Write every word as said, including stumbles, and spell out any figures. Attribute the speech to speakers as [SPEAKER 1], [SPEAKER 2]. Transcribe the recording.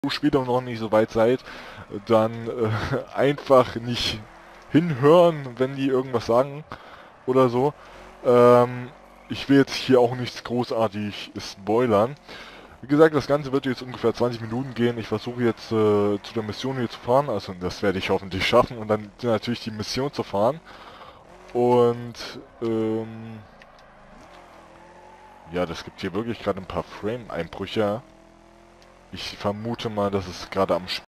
[SPEAKER 1] später noch nicht so weit seid, dann äh, einfach nicht hinhören, wenn die irgendwas sagen oder so. Ähm, ich will jetzt hier auch nichts großartig spoilern. Wie gesagt, das Ganze wird jetzt ungefähr zwanzig Minuten gehen. Ich versuche jetzt äh, zu der Mission hier zu fahren, also das werde ich hoffentlich schaffen und dann natürlich die Mission zu fahren. Und ähm, ja, das gibt hier wirklich gerade ein paar Frame-Einbrüche. Ich vermute mal, dass es gerade am